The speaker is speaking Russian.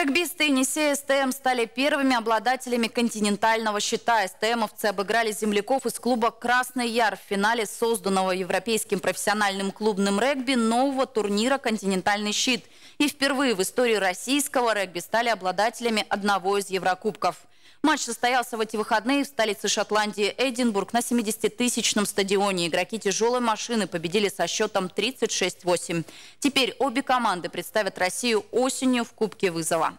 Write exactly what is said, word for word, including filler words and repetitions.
Регбисты Енисея СТМ стали первыми обладателями континентального щита. СТМовцы обыграли земляков из клуба «Красный Яр» в финале созданного Европейским профессиональным клубным регби нового турнира «Континентальный щит». И впервые в истории российского регби стали обладателями одного из Еврокубков. Матч состоялся в эти выходные в столице Шотландии Эдинбург на семидесятитысячном стадионе. Игроки тяжелой машины победили со счетом тридцать шесть восемь. Теперь обе команды представят Россию осенью в Кубке Вызова.